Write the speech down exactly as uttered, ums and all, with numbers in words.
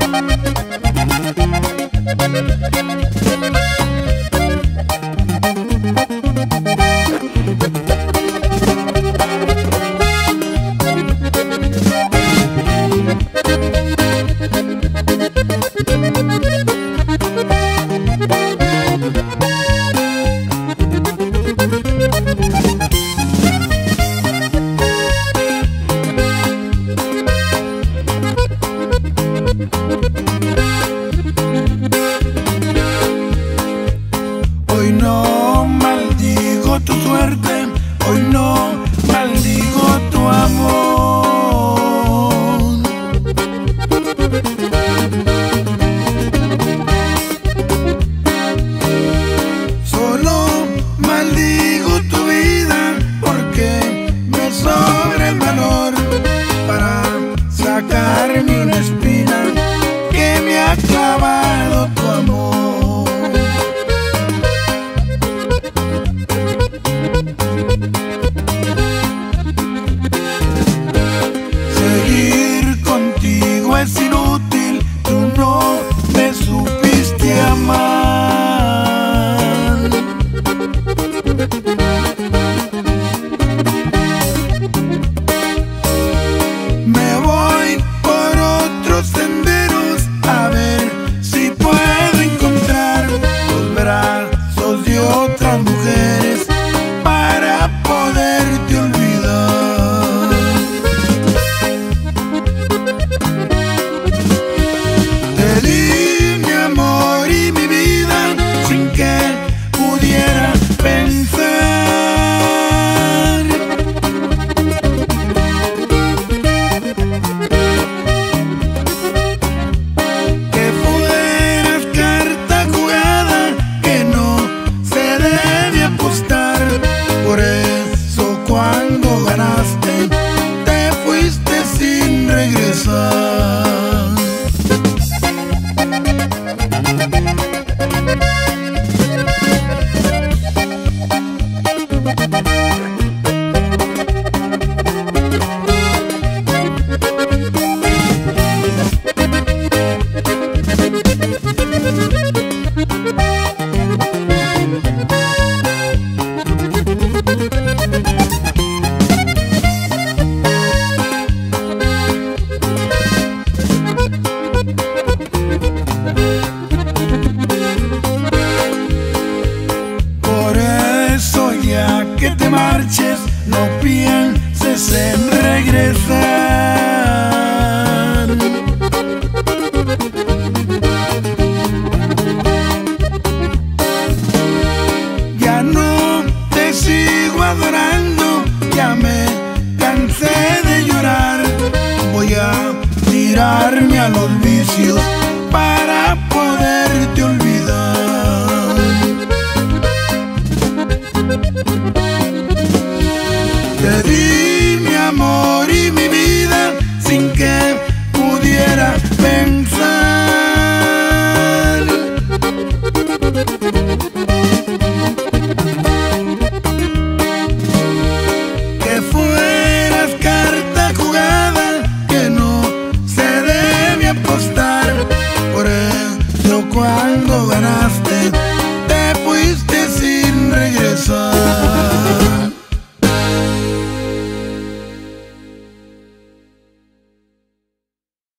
Hoy no maldigo tu suerte, hoy no maldigo tu amor. Solo maldigo tu vida porque me sobra el valor para sacarme una espina que me ha clavado tu amor. Seguir contigo es inútil, tú no me supiste amar. Me voy por otros senderos a ver si puedo encontrar los brazos de otras mujeres para poderte olvidar. Te di mi amor y mi vida sin que pudiera pensar que fueras carta jugada que no se debe apostar. Por eso cuando ganaste te fuiste sin regresar. Por eso ya que te marches, no pienses en regresar. Ya no te sigo adorando, ya me cansé de llorar. Voy a tirarme a los vicios para